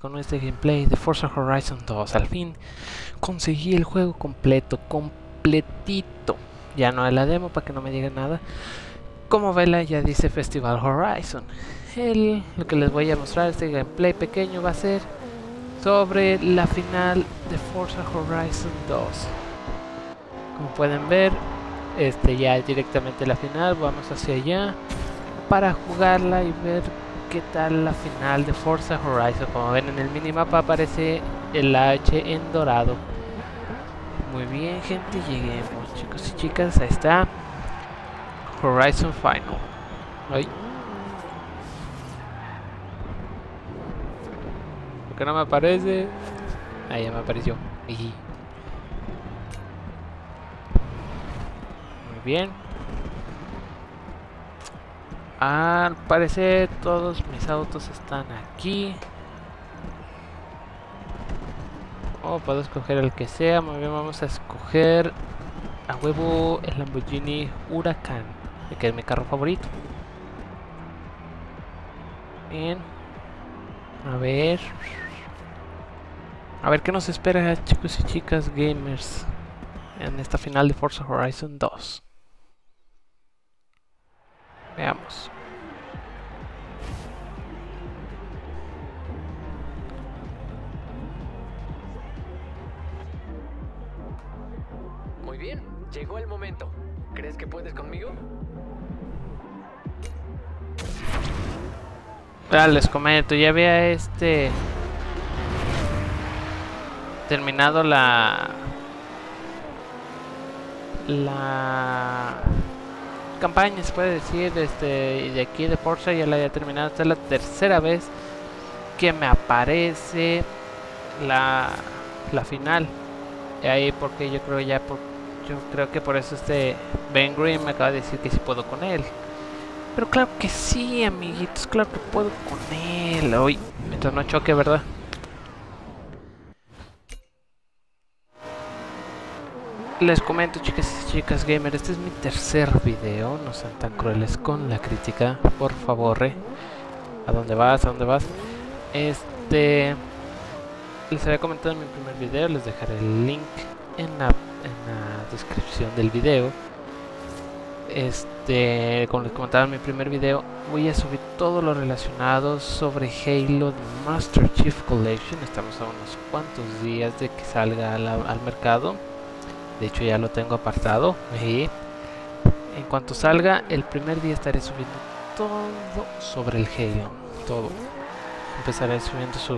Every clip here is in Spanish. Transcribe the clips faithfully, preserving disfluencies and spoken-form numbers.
con este gameplay de Forza Horizon dos. Al fin conseguí el juego completo, completito. Ya no hay la demo para que no me digan nada. Como vela ya dice Festival Horizon. El, lo que les voy a mostrar, este gameplay pequeño, va a ser sobre la final de Forza Horizon dos. Como pueden ver, este ya es directamente la final. Vamos hacia allá para jugarla y ver qué tal la final de Forza Horizon. Como ven en el minimapa aparece el H en dorado. Muy bien, gente, lleguemos, chicos y chicas. Ahí está Horizon Final. Ay. ¿Por qué no me aparece? Ahí ya me apareció. Muy bien. Al parecer todos mis autos están aquí. Oh, puedo escoger el que sea. Muy bien, vamos a escoger a huevo el Lamborghini Huracán, que es mi carro favorito. Bien. A ver. A ver qué nos espera, chicos y chicas gamers, en esta final de Forza Horizon dos. Veamos. Muy bien, llegó el momento. ¿Crees que puedes conmigo? Ah, les comento, ya había este terminado la la campaña, se puede decir, este, y de aquí de Forza ya la había terminado. Esta es la tercera vez que me aparece la la final. Y ahí porque yo creo ya por, yo creo que por eso este Ben Green me acaba de decir que sí puedo con él. Pero claro que sí, amiguitos, claro que puedo con él. Hoy, mientras no choque, ¿verdad? Les comento, chicas y chicas gamer, este es mi tercer video. No sean tan crueles con la crítica, por favor, ¿eh? ¿A dónde vas? ¿A dónde vas? Este... Les había comentado en mi primer video, les dejaré el link en la, en la descripción del video. Este, como les comentaba en mi primer video, voy a subir todo lo relacionado sobre Halo The Master Chief Collection. Estamos a unos cuantos días de que salga al, al mercado. De hecho ya lo tengo apartado. Y en cuanto salga, el primer día estaré subiendo todo sobre el Halo. Todo. Empezaré subiendo su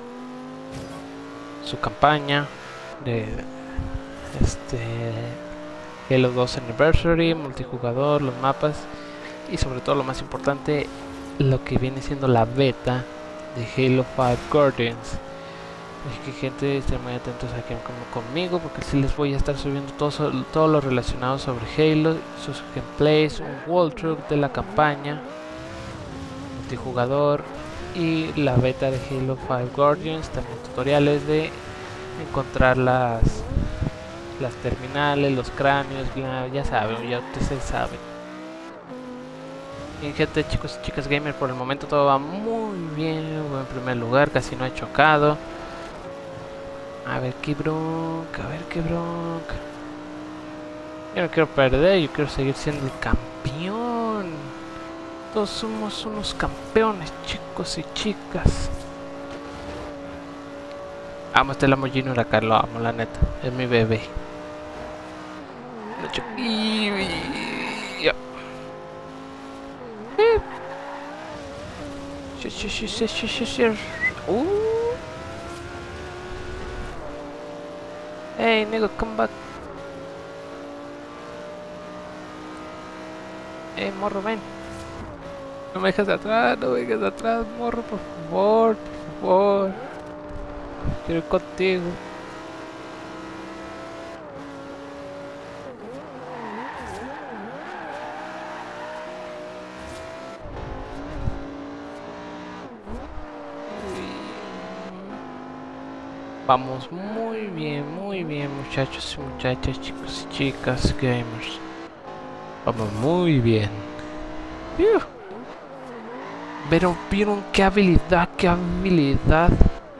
su campaña de este Halo dos Anniversary, multijugador, los mapas y sobre todo lo más importante, lo que viene siendo la beta de Halo cinco Guardians. Así que, gente, estén muy atentos aquí conmigo porque sí les voy a estar subiendo todo, todo lo relacionado sobre Halo, sus gameplays, un walkthrough de la campaña, multijugador y la beta de Halo cinco Guardians, también tutoriales de encontrar las las terminales, los cráneos, ya saben, ya ustedes saben. Bien, gente, chicos y chicas gamer, por el momento todo va muy bien. Voy en primer lugar, casi no he chocado. A ver qué bronca, a ver qué bronca. Yo no quiero perder, yo quiero seguir siendo el campeón. Todos somos unos campeones, chicos y chicas. Amo este Lamborghini Huracán, lo amo, la neta, es mi bebé. Y, ya. Eh. Sí, sí, sí, sí, sí, sí, sí. Uh. Hey, nigga, come back. Hey, morro, ven. No me dejes atrás, no me dejes atrás, morro, por favor, por favor. Quiero ir contigo. Vamos muy bien, muy bien, muchachos y muchachas, chicos y chicas gamers. Vamos muy bien. Uh. Pero vieron qué habilidad, qué habilidad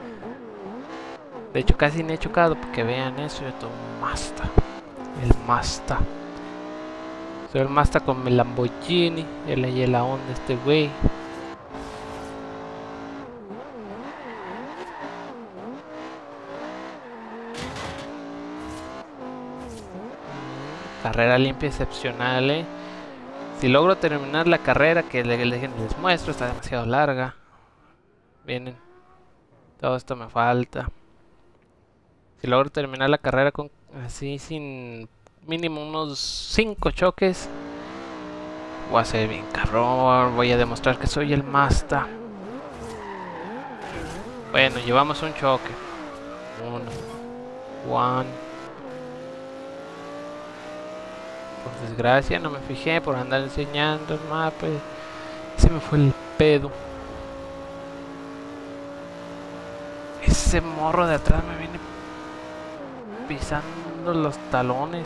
De hecho casi ni he chocado porque vean eso, yo todo un Mazda. El Mazda. Soy el Mazda con mi Lamborghini. Ya le llegué la onda a este güey. Carrera limpia excepcional, eh. Si logro terminar la carrera, que les, les muestro, está demasiado larga. Vienen. Todo esto me falta. Si logro terminar la carrera con así sin mínimo unos cinco choques, voy a ser bien cabrón. Voy a demostrar que soy el Mazda. Bueno, llevamos un choque. Uno. One. Por desgracia no me fijé por andar enseñando el mapa. Se me fue el pedo. Ese morro de atrás me viene pisando los talones.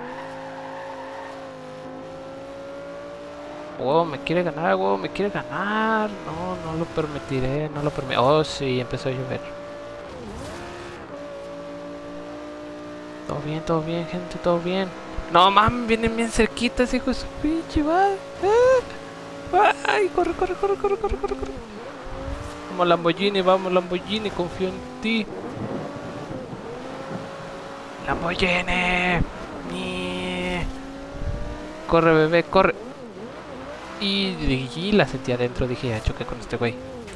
Wow, me quiere ganar, wow, me quiere ganar. No, no lo permitiré, no lo permitiré. Oh, sí, empezó a llover. Todo bien, todo bien, gente, todo bien. No, mames, vienen bien cerquitas, hijo de su pinche madre. Ay, corre, corre, corre, corre, corre, corre, corre. Vamos Lamborghini, vamos Lamborghini, confío en ti. Lamborghini. Mi. Corre, bebé, corre. Y, y la sentí adentro, dije, ya choqué con este güey.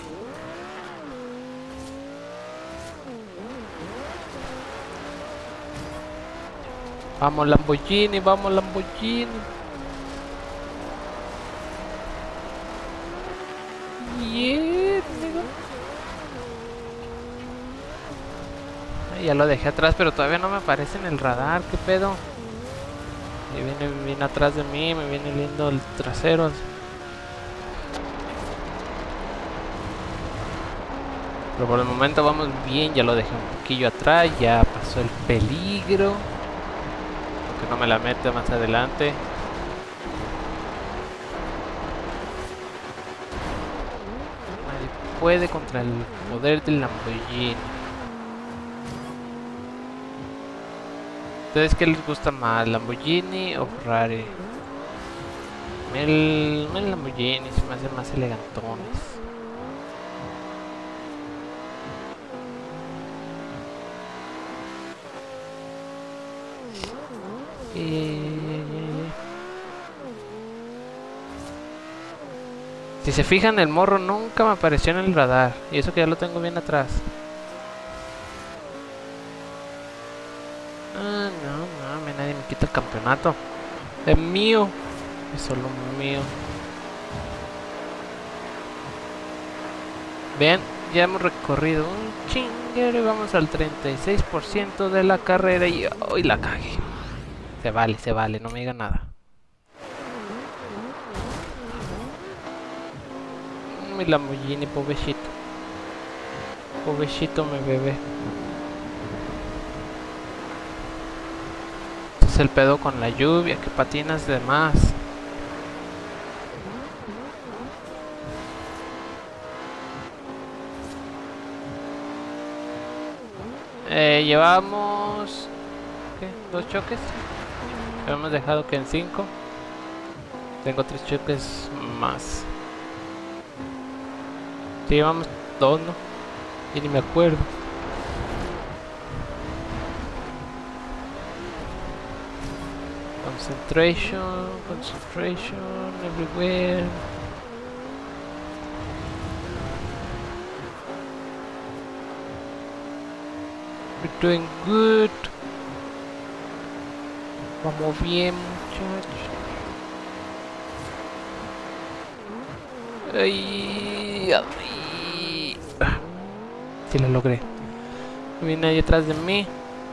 Vamos Lamborghini, vamos Lamborghini. Yeah, amigo. Ya lo dejé atrás, pero todavía no me aparece en el radar. ¿Qué pedo? Y viene, viene atrás de mí, me viene lindo el trasero. Pero por el momento vamos bien, ya lo dejé un poquillo atrás, ya pasó el peligro. Aunque no me la mete más adelante. Nadie puede contra el poder del Lamborghini. ¿Ustedes qué les gusta más, Lamborghini o Ferrari? El, el Lamborghini se me hacen más elegantones. Si se fijan, el morro nunca me apareció en el radar. Y eso que ya lo tengo bien atrás. Ah, no, no, nadie me quita el campeonato. Es mío. Es solo mío. Vean, ya hemos recorrido un chinguero y vamos al treinta y seis por ciento de la carrera y hoy la cagué. Se vale, se vale, no me diga nada. Mi Lamborghini, pobrecito. Pobrecito mi bebé. Este es el pedo con la lluvia, que patinas de más. Eh, llevamos... ¿qué? ¿Dos choques? Hemos dejado que en cinco. Tengo tres choques más. Sí, llevamos dos, ¿no? Y ni me acuerdo. Concentration, concentration, everywhere. We're doing good. Vamos bien, muchachos. Ay, ay. Sí lo logré. Viene ahí atrás de mí.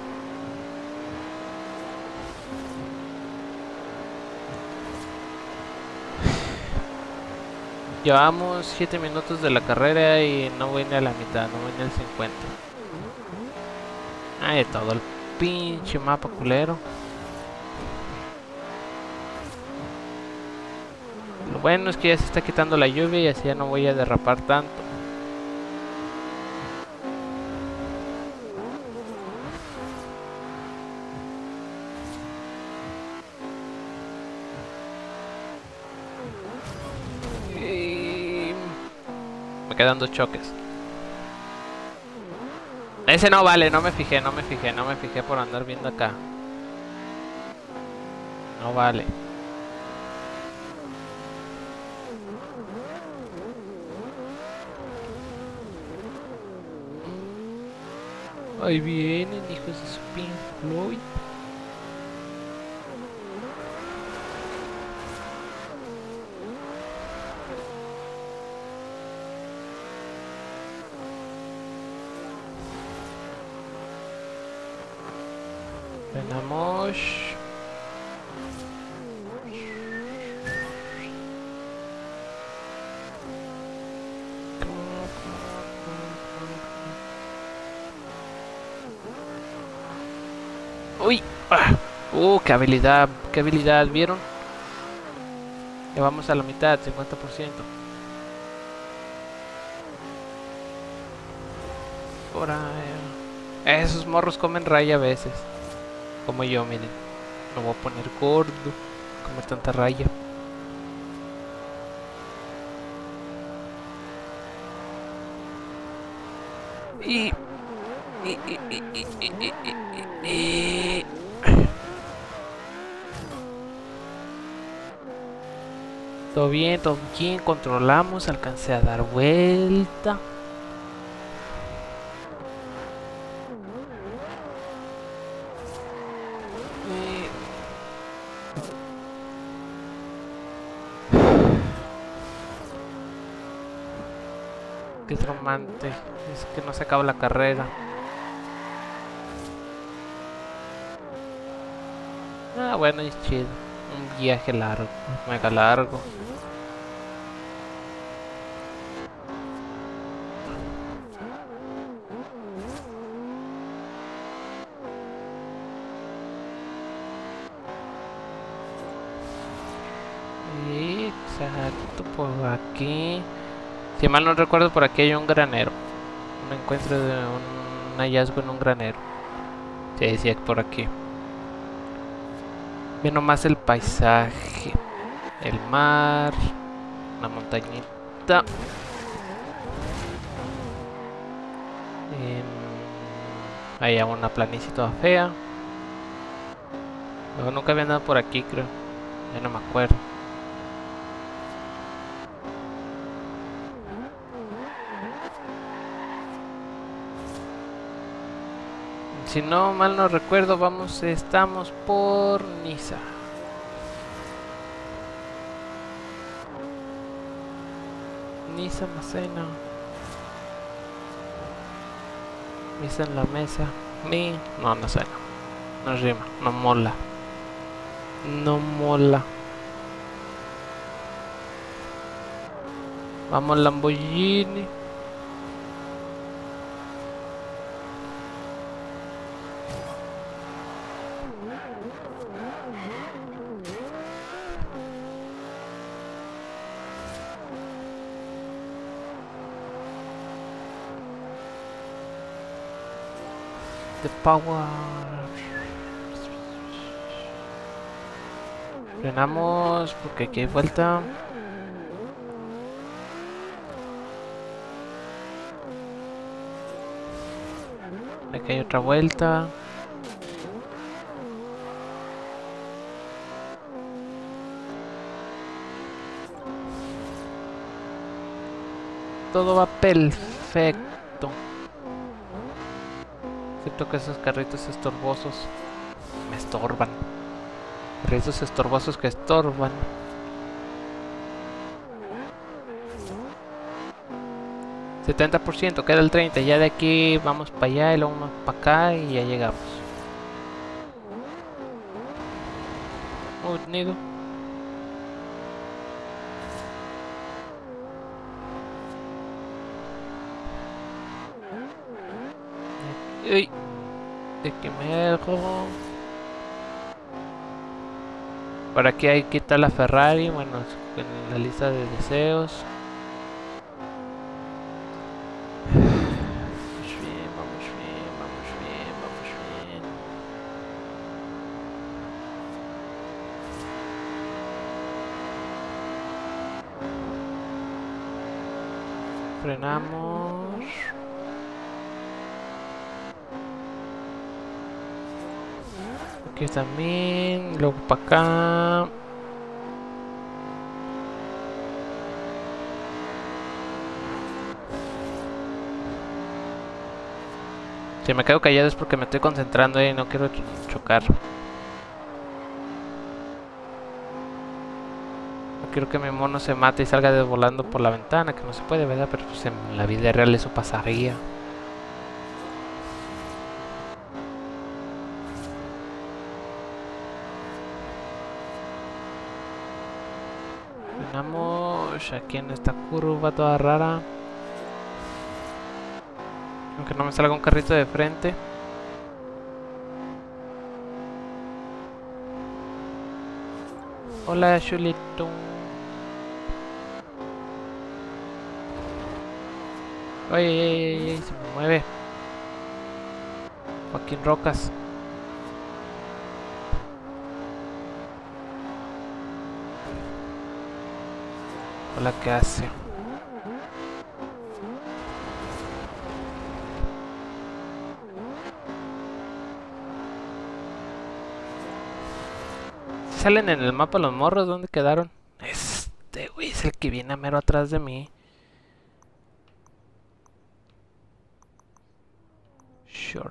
Llevamos siete minutos de la carrera y no voy ni a la mitad, no voy ni al cincuenta. Ay, todo el pinche mapa culero. Lo bueno es que ya se está quitando la lluvia y así ya no voy a derrapar tanto. Me quedan dos choques. Ese no vale, no me fijé, no me fijé, no me fijé por andar viendo acá. No vale. Ahí vienen, hijos de su Pink Floyd. Frenamos. Uy, ah. uh, qué habilidad, qué habilidad, ¿vieron? Ya vamos a la mitad, cincuenta por ciento. Por ahí. Esos morros comen raya a veces. Como yo, miren. Me voy a poner gordo. Comer tanta raya. Y... y, y, y, y, y, y, y, y. Todo bien, todo bien. Controlamos. Alcancé a dar vuelta. Qué traumante, es que no se acaba la carrera. Ah, bueno, es chido. Un viaje largo, mega largo. Exacto, por aquí. Si mal no recuerdo, por aquí hay un granero. Un encuentro de un hallazgo en un granero. Sí, sí, es por aquí. Ve nomás el paisaje. El mar. Una montañita. Eh, hay una planicie toda fea. Luego nunca había andado por aquí, creo. Ya no me acuerdo. Si no mal no recuerdo, vamos, estamos por Niza. Niza Macena. Niza en la mesa. Ni. No, no sé. No, no rima. No mola. No mola. Vamos Lamborghini. The power. Frenamos porque aquí hay vuelta. Aquí hay otra vuelta. Todo va perfecto. Excepto que esos carritos estorbosos me estorban. Carritos estorbosos que estorban. setenta por ciento, queda el treinta por ciento. Ya de aquí vamos para allá y luego vamos para acá y ya llegamos. Muy nido. Uy, de que me dejo. Por aquí hay que quitar la Ferrari, bueno, en la lista de deseos. Vamos bien, vamos bien, vamos bien, vamos bien. Frenamos. Aquí también. Luego para acá. Si me quedo callado es porque me estoy concentrando y no quiero chocar. No quiero que mi mono se mate y salga de volando por la ventana, que no se puede, ¿verdad? Pero pues en la vida real eso pasaría. Frenamos aquí en esta curva toda rara. Aunque no me salga un carrito de frente. Hola, Chulito. Ay, ay, ay, ay, se me mueve. Joaquín Rocas. Hola, ¿qué hace? Salen en el mapa los morros, ¿dónde quedaron? Este güey es el que viene a mero atrás de mí. Short.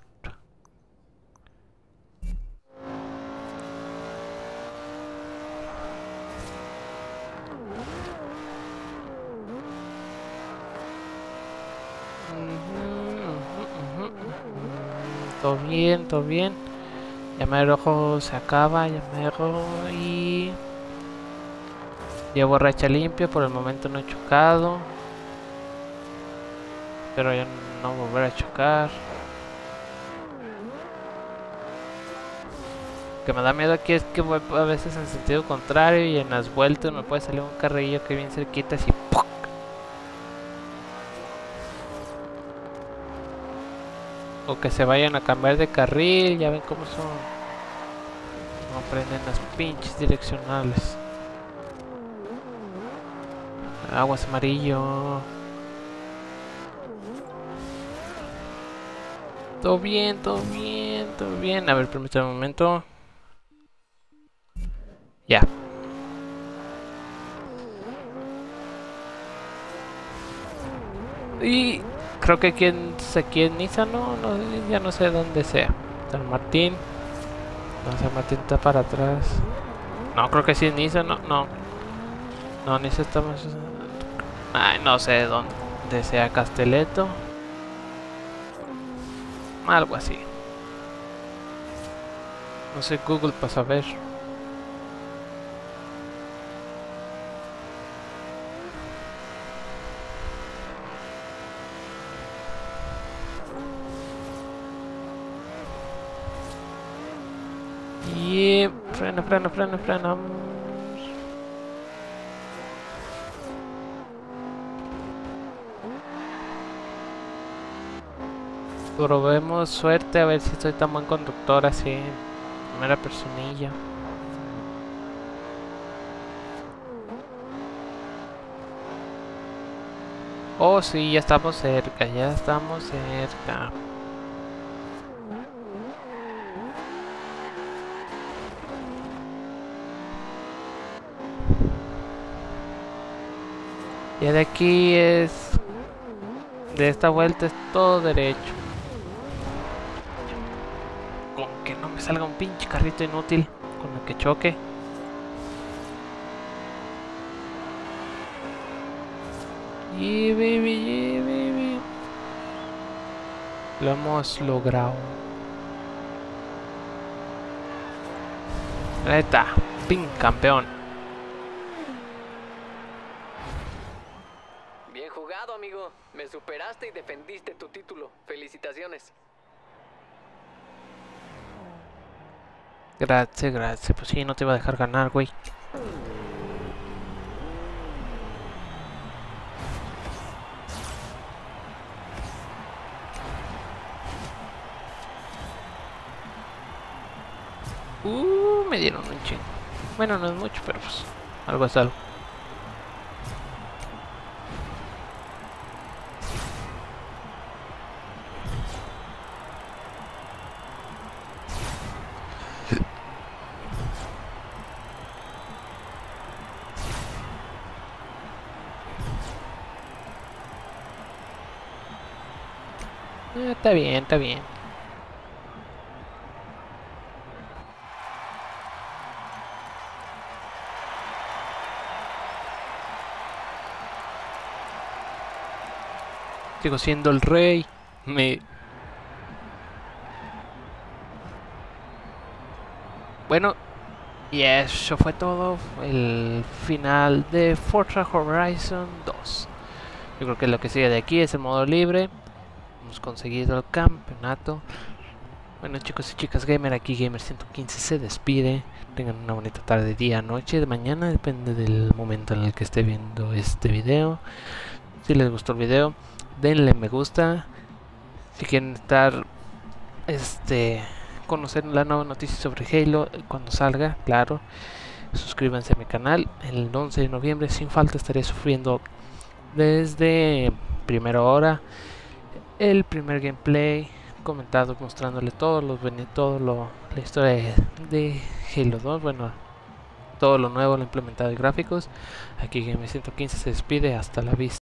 Todo bien, todo bien. Ya me rojo se acaba, ya me rojo y... Llevo racha limpia, por el momento no he chocado. Pero ya no volver a chocar. Lo que me da miedo aquí es que voy a veces en sentido contrario y en las vueltas me puede salir un carrillo que bien cerquita así. ¡Puc! O que se vayan a cambiar de carril, ya ven cómo son. No prenden las pinches direccionales. Aguas amarillo. Todo bien, todo bien, todo bien. A ver, permítame un momento. Ya. Y creo que aquí en, aquí en Niza, no, no, ya no sé dónde sea. San Martín. No, San Martín está para atrás. No, creo que sí en Niza, no, no. No, Niza está más... Ay, no sé dónde sea Casteleto. Algo así. No sé Google para saber. Y frena, frena, frena, frena. Probemos suerte a ver si soy tan buen conductor así en primera personilla. Oh sí, ya estamos cerca, ya estamos cerca. Ya de aquí es... De esta vuelta es todo derecho. Con que no me salga un pinche carrito inútil con el que choque. Yeah, baby, yeah, baby. Lo hemos logrado. Ahí está, pin campeón. Bien jugado, amigo. Me superaste y defendiste tu título. Felicitaciones. Gracias, gracias. Pues sí, no te iba a dejar ganar, güey. Uh, me dieron un chingo. Bueno, no es mucho, pero pues algo es algo. Eh, está bien, está bien. Sigo siendo el rey. Me... Bueno, y eso fue todo. El final de Forza Horizon dos. Yo creo que lo que sigue de aquí es el modo libre. Hemos conseguido el campeonato. Bueno, chicos y chicas gamer, aquí Gamer ciento quince se despide. Tengan una bonita tarde, día, noche, de mañana, depende del momento en el que esté viendo este video. Si les gustó el video, denle me gusta. Si quieren estar, este, conocer la nueva noticia sobre Halo cuando salga, claro, suscríbanse a mi canal. El once de noviembre, sin falta, estaré sufriendo desde primera hora el primer gameplay comentado, mostrándole todos los todo lo la historia de, de Halo dos, bueno, todo lo nuevo, lo implementado de gráficos. Aquí Gamer ciento quince se despide, hasta la vista.